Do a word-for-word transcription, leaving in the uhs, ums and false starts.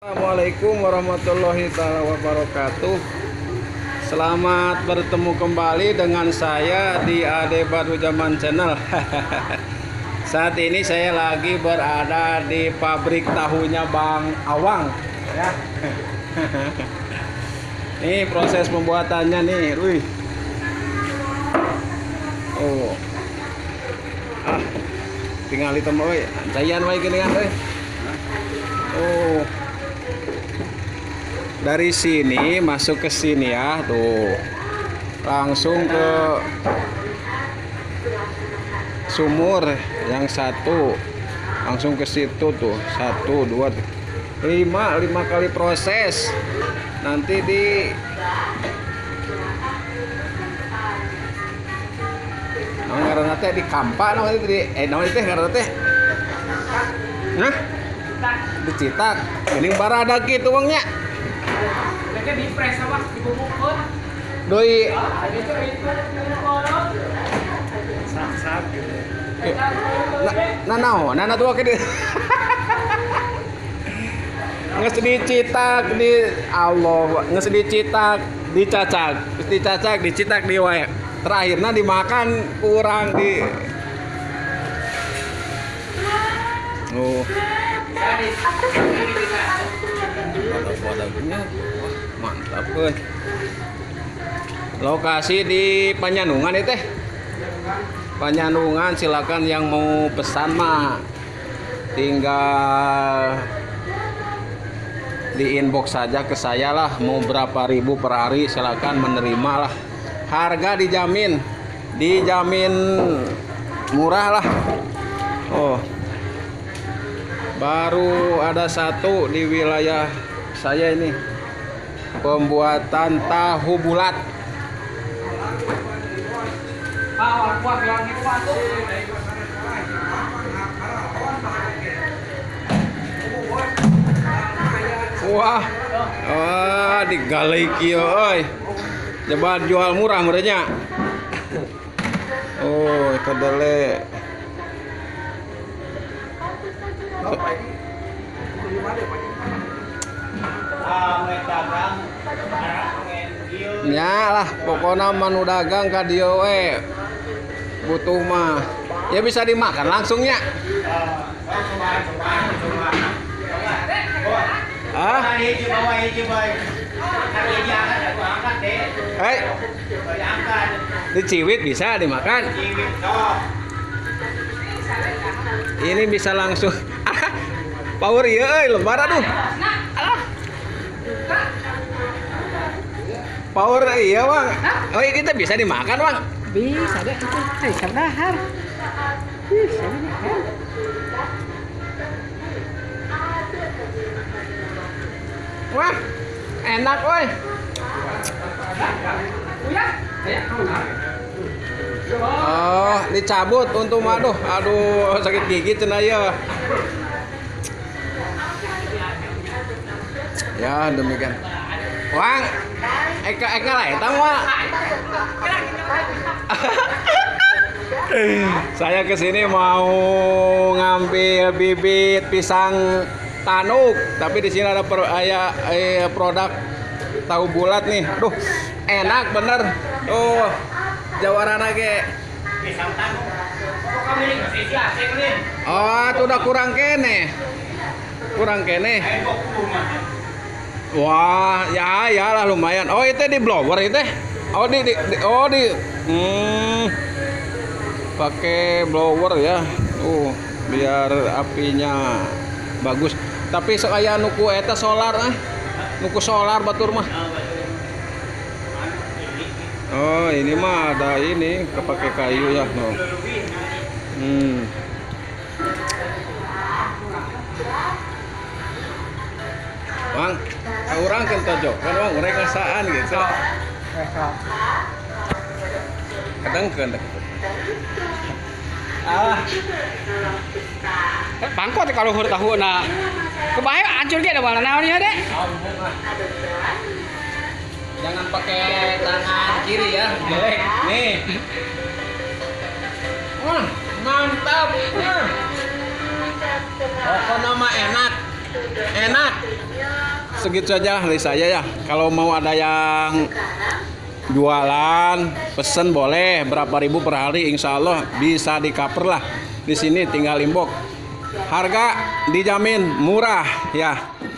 Assalamualaikum warahmatullahi wabarakatuh. Selamat bertemu kembali dengan saya di Ade Batu Zaman Channel. Saat ini saya lagi berada di pabrik tahunya Bang Awang ya. Ini proses pembuatannya nih, wih. Oh. Ah. Tinggal hitam we, cayan wae gini kan, we. Oh. Dari sini masuk ke sini ya, tuh. Langsung ke sumur yang satu. Langsung ke situ tuh. Satu, dua, lima, lima kali proses. Nanti di ngaran teh di kampa namanya di eh namanya teh ngaran teh. Nah, dicitak. Ini barada gitu uangnya. Mereka di press apa? Dibubukkan. Doi. Sak-sak gitu. Nah, nah, nah, nah tuh ke nges dicitak di Allah, nges dicitak, dicacak, dicacak, dicitak di wae. Terakhirnya dimakan kurang di. Oh. Wadah-wadahnya mantap kan. Lokasi di Panyanungan itu teh. Panyanungan, silakan yang mau pesan mah tinggal di inbox saja ke saya lah, mau berapa ribu per hari silakan menerima lah. Harga dijamin, dijamin murah lah. Oh, baru ada satu di wilayah saya ini, pembuatan tahu bulat. Wah, wah digalai kieu euy. Coba jual murah murahnya. Oh, kedele. Nya lah, pokoknya manu dagang ka dieu we. Butuh mah. Ya bisa dimakan langsungnya. Ah? Hei, diciwit bisa dimakan. Ini bisa langsung. Power ya, lebar aduh. Power iya bang. Oh ini kita bisa dimakan bang. Bisa deh itu. Hei, sabdahar. Bisa dimakan. Wah, enak woi. Oh, dicabut untuk aduh, aduh sakit gigi cenah ya. Ya demikian. Wang, eka eka lah eta mah. Saya kesini mau ngambil bibit pisang tanuk, tapi di sini ada pro, aya, aya produk tahu bulat nih. Aduh, enak bener. Tuh, jawarana ge. Pisang tanuk. Kok milik Indonesia, saya keren. Oh, itu udah kurang kene. Kurang kene. Wah, ya ya lah lumayan. Oh, itu di blower itu. Oh, di, di, di oh di hmm, pakai blower ya. Tuh, biar apinya bagus. Tapi sekaya nuku eta solar ah. Nuku solar batur mah. Oh, ini mah ada ini kepake kayu ya, no. Hmm. Bang, orang kan tojok, kan bang, mereka saan gitu. Kadang kan. Ah. Pangkot kalau hur tahu na. Kebayang hancur ge ada warna naon ya, Dek? Jangan pakai tangan kiri ya, jelek. Nih. Wah, mantap. Nah. Pokoknya mah enak. Enak. segitu saja dari saya ya. Kalau mau ada yang jualan, pesen boleh berapa ribu per hari, insya Allah bisa di cover lah. Di sini tinggal inbox. Harga dijamin murah ya.